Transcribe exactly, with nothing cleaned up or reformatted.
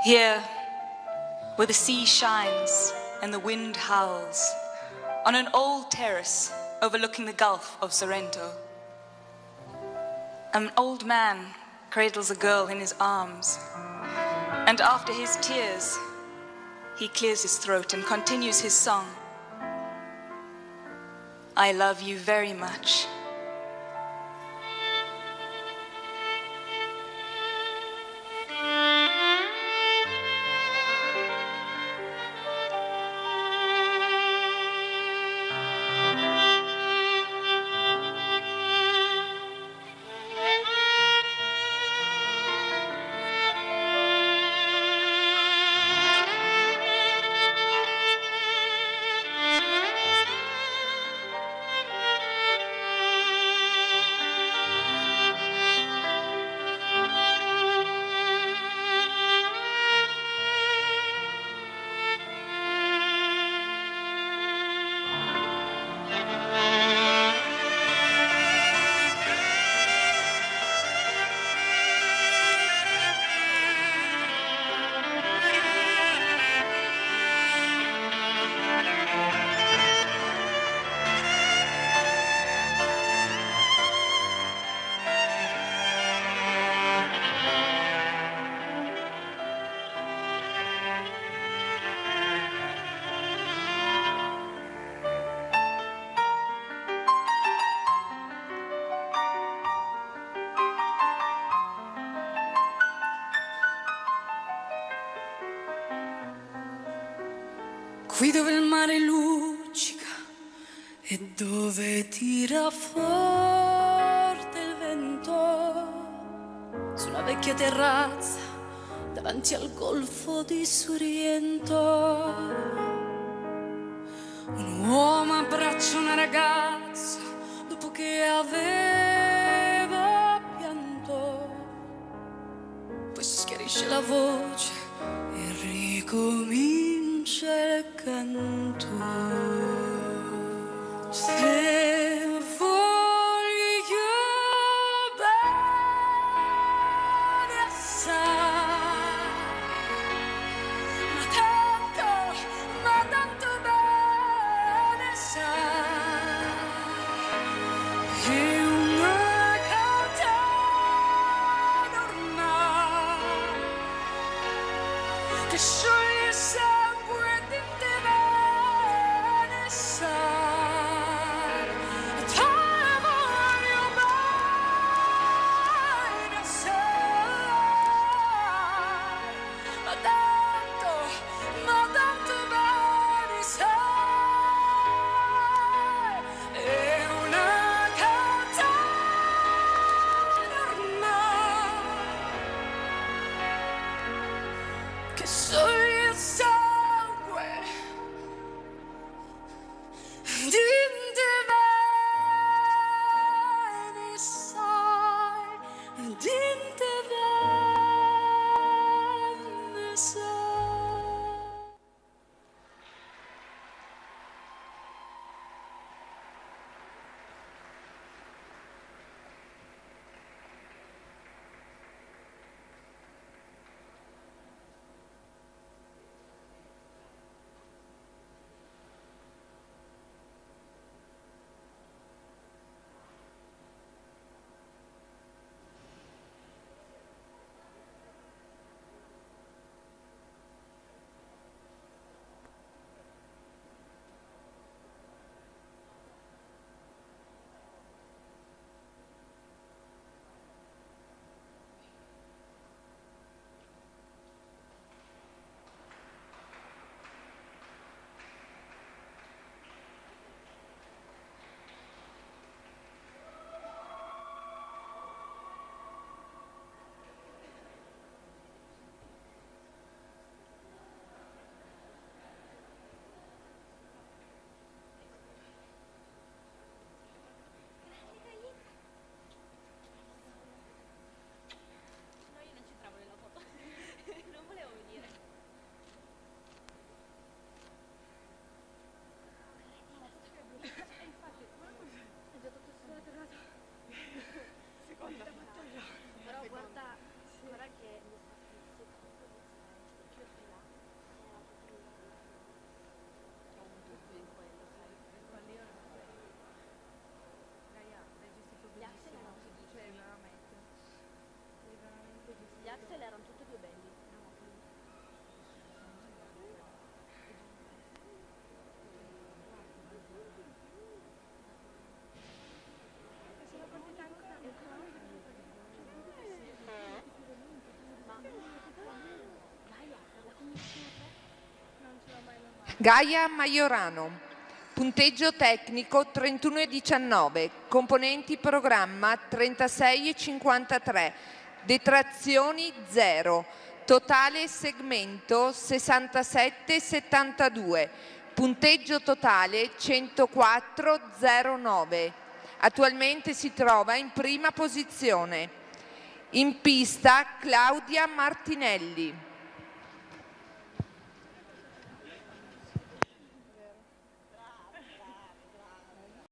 Here, where the sea shines and the wind howls, on an old terrace overlooking the Gulf of Sorrento, an old man cradles a girl in his arms, and after his tears, he clears his throat and continues his song. I love you very much. Qui dove il mare luccica e dove tira forte il vento, su una vecchia terrazza davanti al golfo di Sorrento, un uomo abbraccia una ragazza dopo che aveva pianto, poi si schiarisce la voce e ricomincia il canto. Se voglio bene assai, ma tanto, ma tanto bene sai, è una catena ormai che scioglie il sangue. Gaia Maiorano. Punteggio tecnico trentuno e diciannove, componenti programma trentasei e cinquantatré, detrazioni zero, totale segmento sessantasette e settantadue, punteggio totale centoquattro virgola zero nove. Attualmente si trova in prima posizione. In pista Claudia Martinelli.